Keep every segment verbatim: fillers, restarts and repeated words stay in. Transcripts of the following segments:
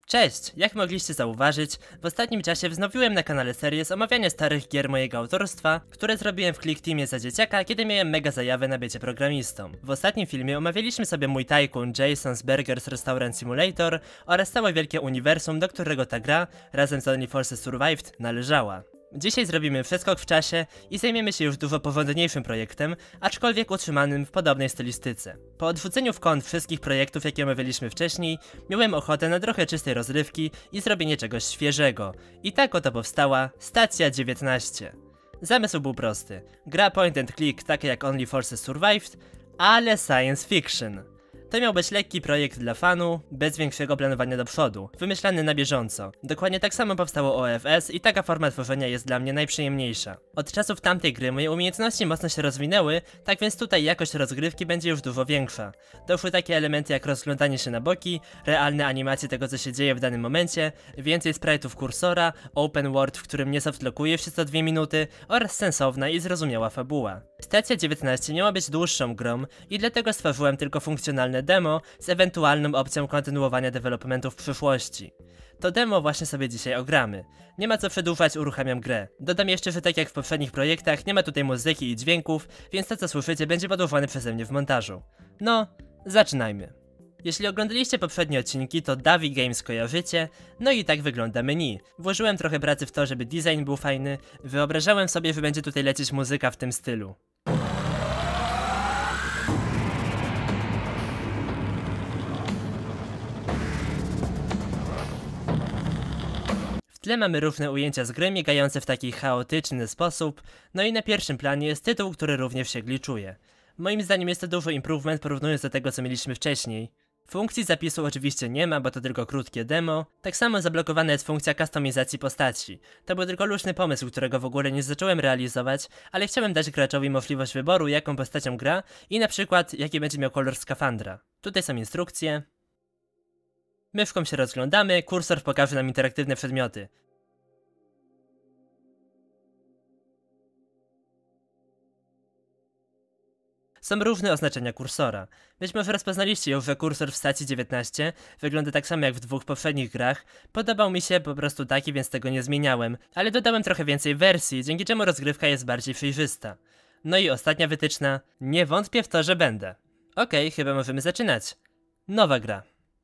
Cześć! Jak mogliście zauważyć, w ostatnim czasie wznowiłem na kanale serię z omawiania starych gier mojego autorstwa, które zrobiłem w Click Teamie za dzieciaka, kiedy miałem mega zajawę na bycie programistą. W ostatnim filmie omawialiśmy sobie mój Tycoon Jason's Burgers Restaurant Simulator oraz całe wielkie uniwersum, do którego ta gra, razem z Only Forces Survived, należała. Dzisiaj zrobimy przeskok w czasie i zajmiemy się już dużo powodniejszym projektem, aczkolwiek utrzymanym w podobnej stylistyce. Po odwróceniu w kąt wszystkich projektów, jakie omawialiśmy wcześniej, miałem ochotę na trochę czystej rozrywki i zrobienie czegoś świeżego. I tak oto powstała Stacja dziewiętnaście. Zamysł był prosty. Gra point and click taka jak Only Forces Survived, ale science fiction. To miał być lekki projekt dla fanu, bez większego planowania do przodu, wymyślany na bieżąco. Dokładnie tak samo powstało O F S i taka forma tworzenia jest dla mnie najprzyjemniejsza. Od czasów tamtej gry moje umiejętności mocno się rozwinęły, tak więc tutaj jakość rozgrywki będzie już dużo większa. Doszły takie elementy jak rozglądanie się na boki, realne animacje tego co się dzieje w danym momencie, więcej sprite'ów kursora, open world, w którym nie softlokuje się co dwie minuty oraz sensowna i zrozumiała fabuła. Stacja dziewiętnaście miała być dłuższą grą i dlatego stworzyłem tylko funkcjonalne demo z ewentualną opcją kontynuowania developmentu w przyszłości. To demo właśnie sobie dzisiaj ogramy. Nie ma co przedłużać, uruchamiam grę. Dodam jeszcze, że tak jak w poprzednich projektach nie ma tutaj muzyki i dźwięków, więc to co słyszycie będzie podłożone przeze mnie w montażu. No, zaczynajmy. Jeśli oglądaliście poprzednie odcinki, to Davi Games kojarzycie, no i tak wygląda menu. Włożyłem trochę pracy w to, żeby design był fajny, wyobrażałem sobie, że będzie tutaj lecieć muzyka w tym stylu. W tle mamy różne ujęcia z gry migające w taki chaotyczny sposób, no i na pierwszym planie jest tytuł, który również się glitchuje. Moim zdaniem jest to duży improvement porównując do tego co mieliśmy wcześniej. Funkcji zapisu oczywiście nie ma, bo to tylko krótkie demo. Tak samo zablokowana jest funkcja kustomizacji postaci. To był tylko luźny pomysł, którego w ogóle nie zacząłem realizować, ale chciałem dać graczowi możliwość wyboru jaką postacią gra i na przykład jaki będzie miał kolor skafandra. Tutaj są instrukcje. Myszką się rozglądamy, kursor pokaże nam interaktywne przedmioty. Są różne oznaczenia kursora. Być może rozpoznaliście już, że kursor w stacji dziewiętnaście wygląda tak samo jak w dwóch poprzednich grach. Podobał mi się po prostu taki, więc tego nie zmieniałem, ale dodałem trochę więcej wersji, dzięki czemu rozgrywka jest bardziej przejrzysta. No i ostatnia wytyczna, nie wątpię w to, że będę. Okej, chyba możemy zaczynać. Nowa gra.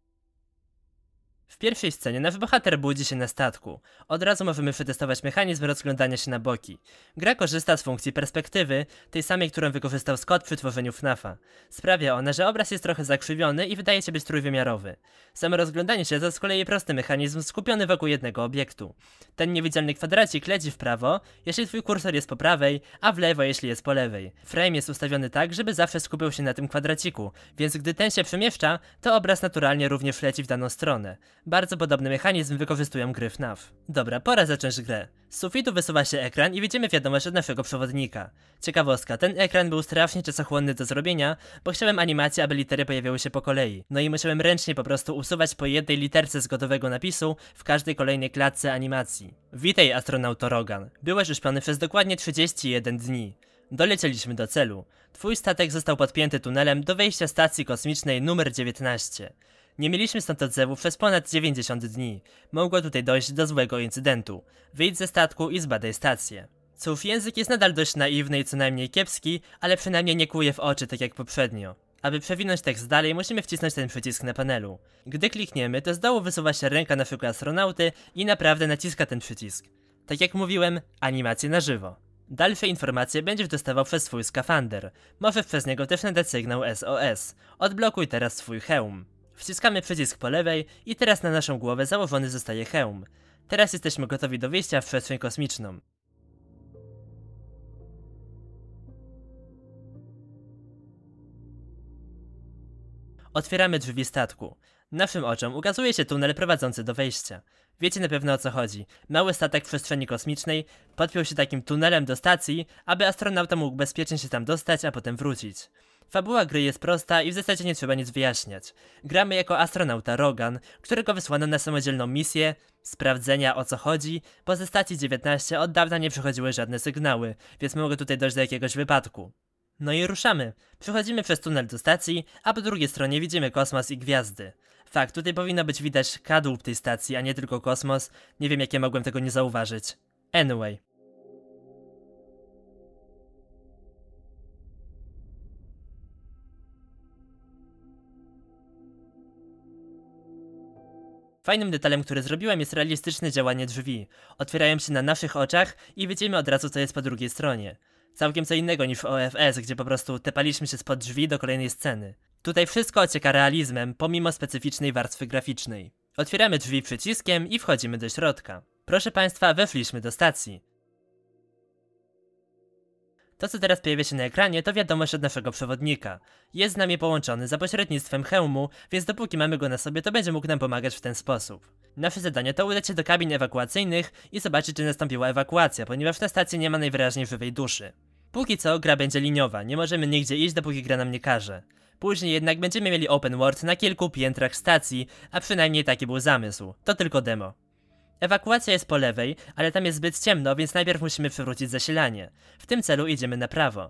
W pierwszej scenie nasz bohater budzi się na statku. Od razu możemy przetestować mechanizm rozglądania się na boki. Gra korzysta z funkcji perspektywy, tej samej, którą wykorzystał Scott przy tworzeniu F nafa. Sprawia ona, że obraz jest trochę zakrzywiony i wydaje się być trójwymiarowy. Samo rozglądanie się to z kolei prosty mechanizm skupiony wokół jednego obiektu. Ten niewidzialny kwadracik leci w prawo, jeśli twój kursor jest po prawej, a w lewo, jeśli jest po lewej. Frame jest ustawiony tak, żeby zawsze skupiał się na tym kwadraciku, więc gdy ten się przemieszcza, to obraz naturalnie również leci w daną stronę. Bardzo podobny mechanizm wykorzystują gry F naf. Dobra, pora zacząć grę. Z sufitu wysuwa się ekran i widzimy wiadomość od naszego przewodnika. Ciekawostka, ten ekran był strasznie czasochłonny do zrobienia, bo chciałem animację, aby litery pojawiały się po kolei. No i musiałem ręcznie po prostu usuwać po jednej literce z gotowego napisu w każdej kolejnej klatce animacji. Witaj, astronauto Rogan. Byłeś uśpiony przez dokładnie trzydzieści jeden dni. Dolecieliśmy do celu. Twój statek został podpięty tunelem do wejścia stacji kosmicznej numer dziewiętnaście. Nie mieliśmy stąd odzewu przez ponad dziewięćdziesiąt dni. Mogło tutaj dojść do złego incydentu. Wyjdź ze statku i zbadaj stację. Cóż, język jest nadal dość naiwny i co najmniej kiepski, ale przynajmniej nie kłuje w oczy tak jak poprzednio. Aby przewinąć tekst dalej, musimy wcisnąć ten przycisk na panelu. Gdy klikniemy, to z dołu wysuwa się ręka naszego astronauty i naprawdę naciska ten przycisk. Tak jak mówiłem, animacje na żywo. Dalsze informacje będziesz dostawał przez swój skafander. Możesz przez niego też nadać sygnał S O S. Odblokuj teraz swój hełm. Wciskamy przycisk po lewej i teraz na naszą głowę założony zostaje hełm. Teraz jesteśmy gotowi do wyjścia w przestrzeń kosmiczną. Otwieramy drzwi statku. Naszym oczom ukazuje się tunel prowadzący do wejścia. Wiecie na pewno o co chodzi. Mały statek w przestrzeni kosmicznej podpiął się takim tunelem do stacji, aby astronauta mógł bezpiecznie się tam dostać, a potem wrócić. Fabuła gry jest prosta i w zasadzie nie trzeba nic wyjaśniać. Gramy jako astronauta Rogan, którego wysłano na samodzielną misję sprawdzenia o co chodzi, bo ze stacji dziewiętnaście od dawna nie przychodziły żadne sygnały, więc mogło tutaj dojść do jakiegoś wypadku. No i ruszamy. Przechodzimy przez tunel do stacji, a po drugiej stronie widzimy kosmos i gwiazdy. Fakt, tutaj powinno być widać kadłub tej stacji, a nie tylko kosmos. Nie wiem, jak ja mogłem tego nie zauważyć. Anyway. Fajnym detalem, który zrobiłem, jest realistyczne działanie drzwi. Otwierają się na naszych oczach i widzimy od razu, co jest po drugiej stronie. Całkiem co innego niż w O F S, gdzie po prostu tepaliśmy się spod drzwi do kolejnej sceny. Tutaj wszystko ocieka realizmem, pomimo specyficznej warstwy graficznej. Otwieramy drzwi przyciskiem i wchodzimy do środka. Proszę Państwa, weszliśmy do stacji. To, co teraz pojawia się na ekranie, to wiadomość od naszego przewodnika. Jest z nami połączony za pośrednictwem hełmu, więc dopóki mamy go na sobie, to będzie mógł nam pomagać w ten sposób. Nasze zadanie to udać się do kabin ewakuacyjnych i zobaczyć, czy nastąpiła ewakuacja, ponieważ na stacji nie ma najwyraźniej żywej duszy. Póki co gra będzie liniowa, nie możemy nigdzie iść, dopóki gra nam nie każe. Później jednak będziemy mieli open world na kilku piętrach stacji, a przynajmniej taki był zamysł. To tylko demo. Ewakuacja jest po lewej, ale tam jest zbyt ciemno, więc najpierw musimy przywrócić zasilanie. W tym celu idziemy na prawo.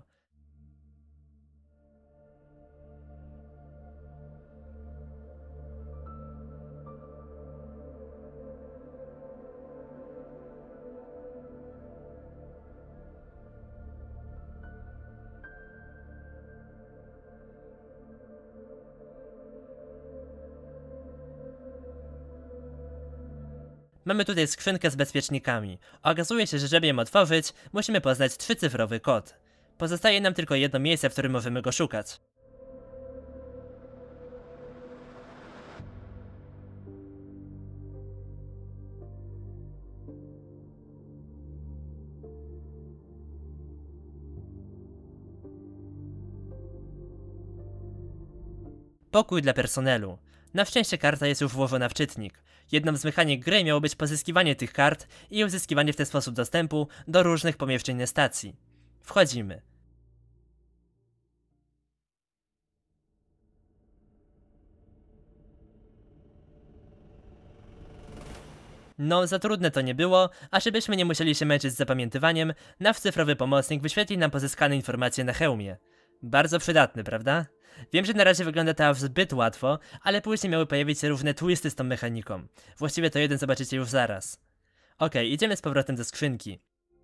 Mamy tutaj skrzynkę z bezpiecznikami. Okazuje się, że żeby ją otworzyć, musimy poznać trzycyfrowy kod. Pozostaje nam tylko jedno miejsce, w którym możemy go szukać. Pokój dla personelu. Na szczęście karta jest już włożona w czytnik. Jedną z mechanik gry miało być pozyskiwanie tych kart i uzyskiwanie w ten sposób dostępu do różnych pomieszczeń na stacji. Wchodzimy. No, za trudne to nie było, a żebyśmy nie musieli się męczyć z zapamiętywaniem, nasz cyfrowy pomocnik wyświetli nam pozyskane informacje na hełmie. Bardzo przydatny, prawda? Wiem, że na razie wygląda to aż zbyt łatwo, ale później miały pojawić się różne twisty z tą mechaniką. Właściwie to jeden zobaczycie już zaraz. Okej, okay, idziemy z powrotem do skrzynki.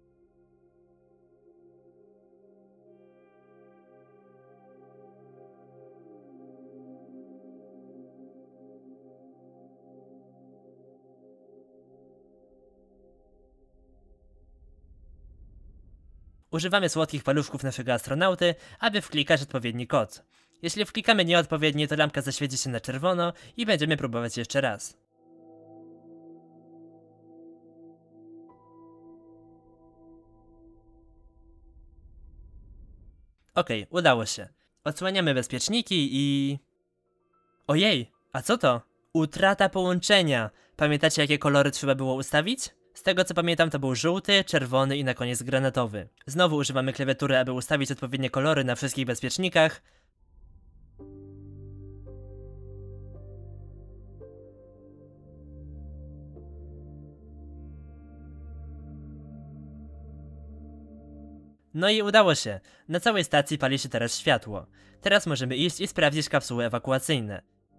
Używamy słodkich paluszków naszego astronauty, aby wklikać odpowiedni kod. Jeśli wklikamy nieodpowiedni, to lampka zaświeci się na czerwono i będziemy próbować jeszcze raz. Okej, okay, udało się. Odsłaniamy bezpieczniki i... Ojej, a co to? Utrata połączenia. Pamiętacie, jakie kolory trzeba było ustawić? Z tego co pamiętam, to był żółty, czerwony i na koniec granatowy. Znowu używamy klawiatury, aby ustawić odpowiednie kolory na wszystkich bezpiecznikach. No i udało się. Na całej stacji pali się teraz światło. Teraz możemy iść i sprawdzić kapsuły ewakuacyjne.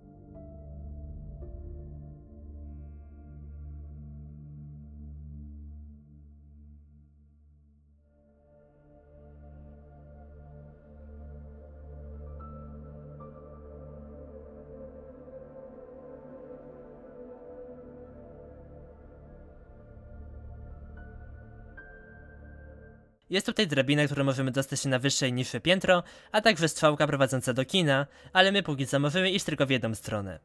Jest tutaj drabina, którą możemy dostać się na wyższe i niższe piętro, a także strzałka prowadząca do kina, ale my póki co możemy iść tylko w jedną stronę.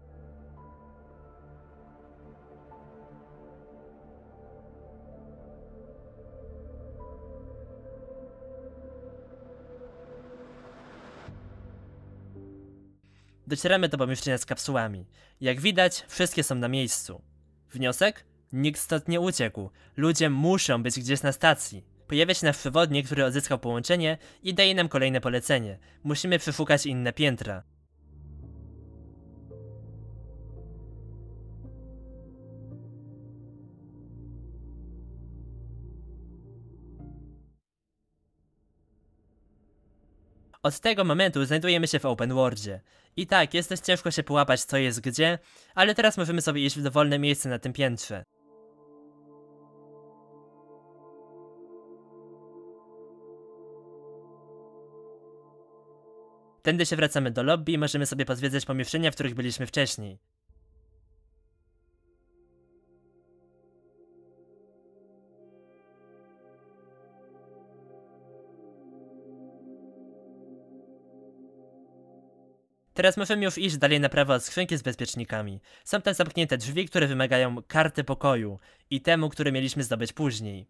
Docieramy do pomieszczenia z kapsułami. Jak widać, wszystkie są na miejscu. Wniosek? Nikt stąd nie uciekł. Ludzie muszą być gdzieś na stacji. Pojawia się nasz przewodnik, który odzyskał połączenie i daje nam kolejne polecenie. Musimy przeszukać inne piętra. Od tego momentu znajdujemy się w open worldzie. I tak, jest dość ciężko się połapać co jest gdzie, ale teraz możemy sobie iść w dowolne miejsce na tym piętrze. Tędy się wracamy do lobby i możemy sobie pozwiedzać pomieszczenia, w których byliśmy wcześniej. Teraz możemy już iść dalej na prawo od skrzynki z bezpiecznikami. Są tam zamknięte drzwi, które wymagają karty pokoju i temu, który mieliśmy zdobyć później.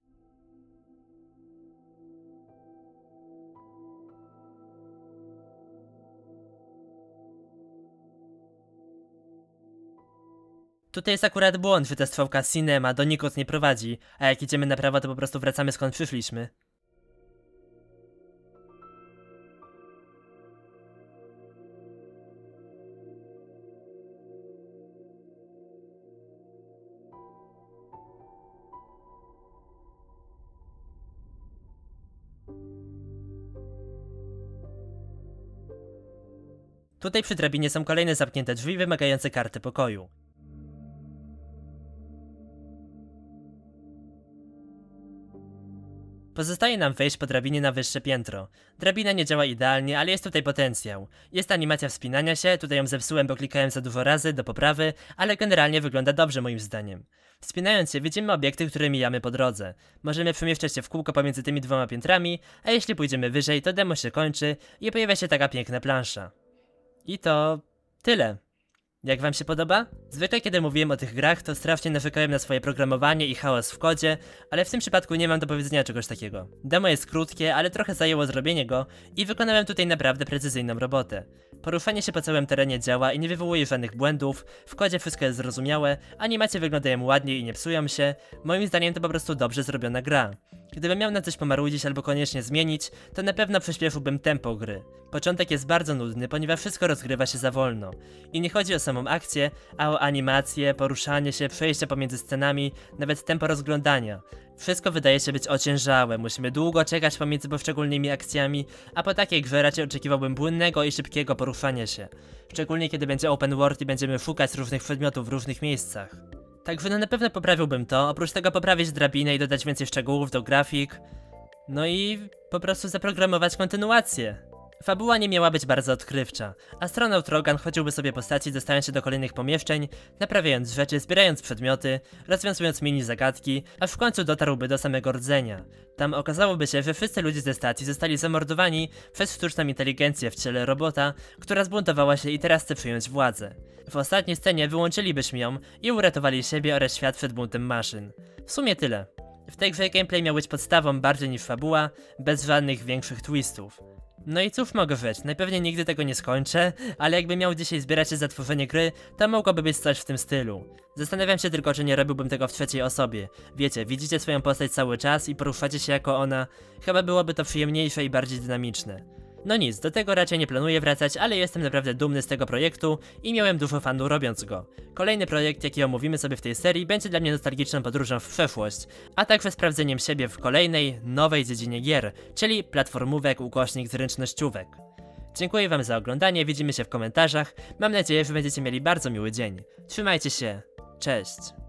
Tutaj jest akurat błąd, że ta strzałka Cinema donikąd nie prowadzi, a jak idziemy na prawo, to po prostu wracamy skąd przyszliśmy. Tutaj przy drabinie są kolejne zamknięte drzwi wymagające karty pokoju. Pozostaje nam wejść po drabinie na wyższe piętro. Drabina nie działa idealnie, ale jest tutaj potencjał. Jest animacja wspinania się, tutaj ją zepsułem, bo klikałem za dużo razy do poprawy, ale generalnie wygląda dobrze moim zdaniem. Wspinając się widzimy obiekty, które mijamy po drodze. Możemy przemieszczać się w kółko pomiędzy tymi dwoma piętrami, a jeśli pójdziemy wyżej, to demo się kończy i pojawia się taka piękna plansza. I to tyle. Jak wam się podoba? Zwykle kiedy mówiłem o tych grach, to strasznie narzekałem na swoje programowanie i chaos w kodzie, ale w tym przypadku nie mam do powiedzenia czegoś takiego. Demo jest krótkie, ale trochę zajęło zrobienie go i wykonałem tutaj naprawdę precyzyjną robotę. Poruszanie się po całym terenie działa i nie wywołuje żadnych błędów, w kodzie wszystko jest zrozumiałe, animacje wyglądają ładnie i nie psują się, moim zdaniem to po prostu dobrze zrobiona gra. Gdybym miał na coś pomarudzić albo koniecznie zmienić, to na pewno przyspieszyłbym tempo gry. Początek jest bardzo nudny, ponieważ wszystko rozgrywa się za wolno. I nie chodzi o samą akcję, a o animację, poruszanie się, przejścia pomiędzy scenami, nawet tempo rozglądania. Wszystko wydaje się być ociężałe, musimy długo czekać pomiędzy poszczególnymi akcjami, a po takiej grze raczej oczekiwałbym płynnego i szybkiego poruszania się. Szczególnie kiedy będzie open world i będziemy szukać różnych przedmiotów w różnych miejscach. Także no na pewno poprawiłbym to, oprócz tego poprawić drabinę i dodać więcej szczegółów do grafik. No i po prostu zaprogramować kontynuację. Fabuła nie miała być bardzo odkrywcza. Astronaut Rogan chodziłby sobie po stacji, dostając się do kolejnych pomieszczeń, naprawiając rzeczy, zbierając przedmioty, rozwiązując mini zagadki, aż w końcu dotarłby do samego rdzenia. Tam okazałoby się, że wszyscy ludzie ze stacji zostali zamordowani przez sztuczną inteligencję w ciele robota, która zbuntowała się i teraz chce przyjąć władzę. W ostatniej scenie wyłączylibyśmy ją i uratowali siebie oraz świat przed buntem maszyn. W sumie tyle. W tej grze gameplay miał być podstawą bardziej niż fabuła, bez żadnych większych twistów. No i cóż mogę rzec, najpewniej nigdy tego nie skończę, ale jakby miał dzisiaj zbierać się za tworzenie gry, to mogłoby być coś w tym stylu. Zastanawiam się tylko, czy nie robiłbym tego w trzeciej osobie. Wiecie, widzicie swoją postać cały czas i poruszacie się jako ona, chyba byłoby to przyjemniejsze i bardziej dynamiczne. No nic, do tego raczej nie planuję wracać, ale jestem naprawdę dumny z tego projektu i miałem dużo fanów robiąc go. Kolejny projekt, jaki omówimy sobie w tej serii, będzie dla mnie nostalgiczną podróżą w przeszłość, a także sprawdzeniem siebie w kolejnej, nowej dziedzinie gier, czyli platformówek ukośnik zręcznościówek. Dziękuję wam za oglądanie, widzimy się w komentarzach, mam nadzieję, że będziecie mieli bardzo miły dzień. Trzymajcie się, cześć!